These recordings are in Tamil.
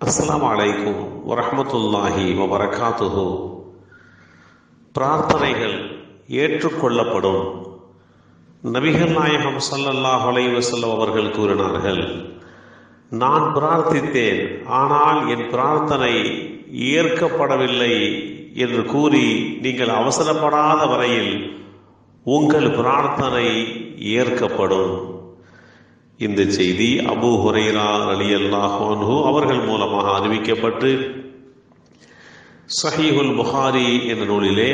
அஸ்ஸலாமு அலைக்கும் வரஹ்மத்துல்லாஹி வபரகாத்துஹு. பிரார்த்தனைகள் ஏற்றுக்கொள்ளப்படும். நபிகள் நாயகம் ஸல்லல்லாஹு அலைஹி வஸல்லம் அவர்கள் கூறினார்கள், நான் பிரார்த்தித்தேன், ஆனால் என் பிரார்த்தனை ஏற்கப்படவில்லை என்று கூறி நீங்கள் அவசரப்படாத வரையில் உங்கள் பிரார்த்தனை ஏற்கப்படும். இந்த செய்தி அபூ ஹுரைரா ரலியல்லாஹு அன்ஹு அவர்கள் மூலமாக அறிவிக்கப்பட்டு ஸஹீஹுல் புகாரி என்ற நூலிலே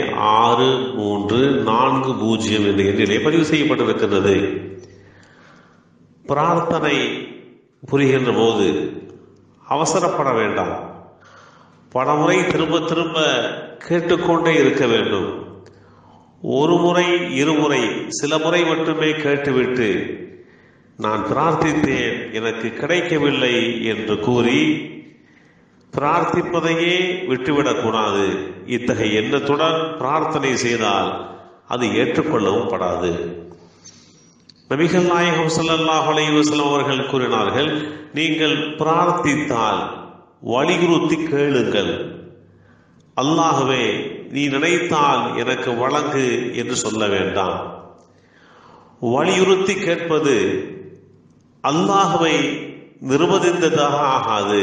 6340 என்ற எண்ணிலே பதிவு செய்யப்பட்டிருக்கிறது. பிரார்த்தனை புரிகின்ற போது அவசரப்பட வேண்டாம். பலமுறை திரும்ப திரும்ப கேட்டுக்கொண்டே இருக்க வேண்டும். ஒரு முறை இருமுறை சில முறை மட்டுமே கேட்டுவிட்டு நான் பிரார்த்தித்தேன், எனக்கு கிடைக்கவில்லை என்று கூறி பிரார்த்திப்பதையே விட்டுவிடக்கூடாது. இத்தகைய எண்ணத்துடன் பிரார்த்தனை செய்தால் அது ஏற்றுக்கொள்ளவும் படாது. நபிகள் நாயகம் ஸல்லல்லாஹு அலைஹி வஸல்லம் அவர்கள் கூறினார்கள், நீங்கள் பிரார்த்தித்தால் வலியுறுத்தி கேளுங்கள். அல்லாஹ்வே, நீ நினைத்தால் எனக்கு வழங்கு என்று சொல்ல வேண்டாம். வலியுறுத்தி கேட்பது அல்லாஹ்வை நிர்பந்தித்ததாக ஆகாது.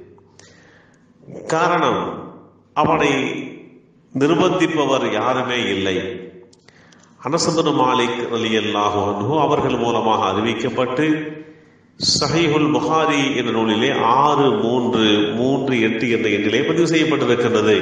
காரணம், அவனை நிர்பந்திப்பவர் யாருமே இல்லை. அனஸ் இப்னு மாலிக் ரலியல்லாஹு அன்ஹு அவர்கள் மூலமாக அறிவிக்கப்பட்டு ஸஹீஹுல் புகாரி என்ற நூலிலே 6338 என்ற எண்ணிலே பதிவு செய்யப்பட்டிருக்கின்றது.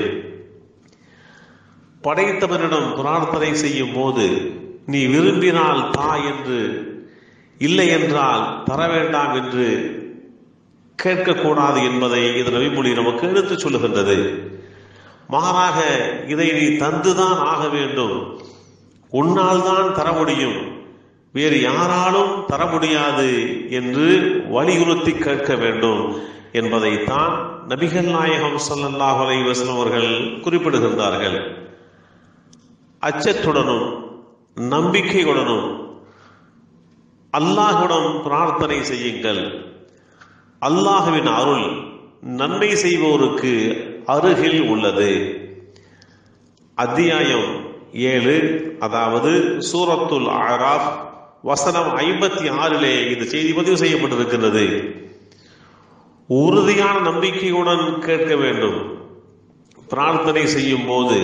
படைத்தவனிடம் பிரார்த்தனை செய்யும் போது நீ விரும்பினால் தா என்று, இல்லை என்றால் தர வேண்டாம் என்று கேட்கக்கூடாது என்பதை இந்த நபிமொழி நமக்கு எடுத்துச் சொல்லுகின்றது. மாறாக இதை நீ தந்துதான் ஆக வேண்டும், உன்னால் தான் தர முடியும், வேறு யாராலும் தர முடியாது என்று வலியுறுத்தி கேட்க வேண்டும் என்பதைத்தான் நபிகள் நாயகம் ஸல்லல்லாஹு அலைஹி வஸல்லம் அவர்கள் குறிப்பிடுகின்றார்கள். அச்சத்துடனும் நம்பிக்கையுடனும் அல்லாஹ்விடம் பிரார்த்தனை செய்யுங்கள். அல்லாஹ்வின் அருள் நன்மை செய்வோருக்கு அருகில் உள்ளது. அத்தியாயம் 7, அதாவது சூரத்துல் அராஃப் வசனம் 56 இந்த செய்தி பதிவு செய்யப்பட்டிருக்கிறது. உறுதியான நம்பிக்கையுடன் கேட்க வேண்டும். பிரார்த்தனை செய்யும் போது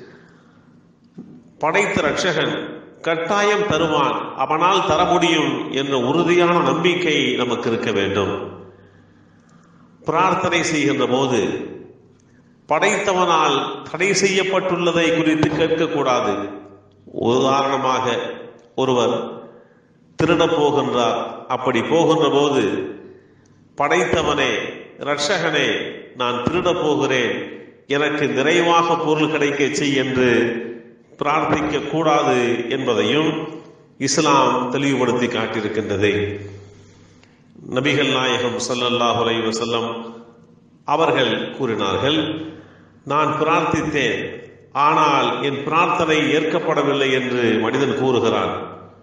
படைத்த ரட்சகன் கட்டாயம் தருவான், அவனால் தர முடியும் என்ற உறுதியான நம்பிக்கை நமக்கு இருக்க வேண்டும். பிரார்த்தனை செய்கின்ற போது படைத்தவனால் தடை செய்யப்பட்டுள்ளதை குறித்து கேட்கக்கூடாது. உதாரணமாக, ஒருவர் திருடப் போகின்றார். அப்படி போகின்ற போது படைத்தவனே, ரட்சகனே, நான் திருடப் போகிறேன், எனக்கு நிறைவாக பொருள் கிடைக்க செய் என்று பிரார்த்திக்க கூடாது என்பதையும் இஸ்லாம் தெளிவுபடுத்தி காட்டியிருக்கின்றது. நபிகள் நாயகம் ஸல்லல்லாஹு அலைஹி வஸல்லம் அவர்கள் கூறினார்கள், நான் பிரார்த்தித்தேன், ஆனால் என் பிரார்த்தனை ஏற்கப்படவில்லை என்று மனிதன் கூறுகிறான்.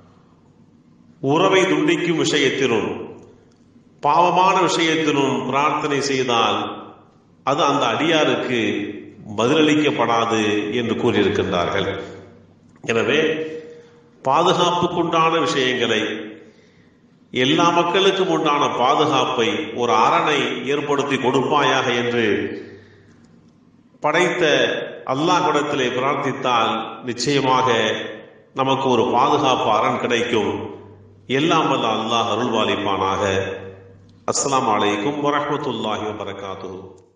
உறவை துண்டிக்கும் விஷயத்திலும் பாவமான விஷயத்திலும் பிரார்த்தனை செய்தால் அது அந்த அடியாருக்கு பதிலளிக்கப்படாது என்று கூறியிருக்கின்றார்கள். எனவே பாதுகாப்புக்குண்டான விஷயங்களை, எல்லா மக்களுக்கும் உண்டான பாதுகாப்பை ஒரு அரணை ஏற்படுத்தி கொடுப்பாயாக என்று படைத்த அல்லாஹ்விடத்திலே பிரார்த்தித்தால் நிச்சயமாக நமக்கு ஒரு பாதுகாப்பு அரண் கிடைக்கும். எல்லாம் வல்ல அல்லாஹ் அருள்வாளிப்பானாக. அஸ்ஸலாமு அலைக்கும் வரஹ்மத்துல்லாஹி வபரகாத்துஹு.